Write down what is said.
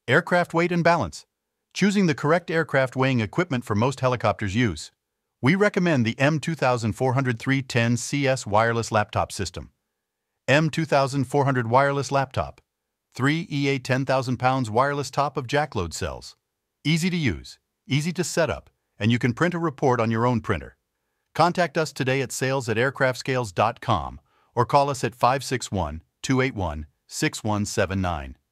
Aircraft weight and balance. Choosing the correct aircraft weighing equipment for most helicopters' use. We recommend the M2400-3-10CS wireless laptop system. M2400 wireless laptop. 3 EA 10,000 pounds wireless top of jack load cells. Easy to use, easy to set up, and you can print a report on your own printer. Contact us today at sales@aircraftscales.com or call us at 561-281-6179.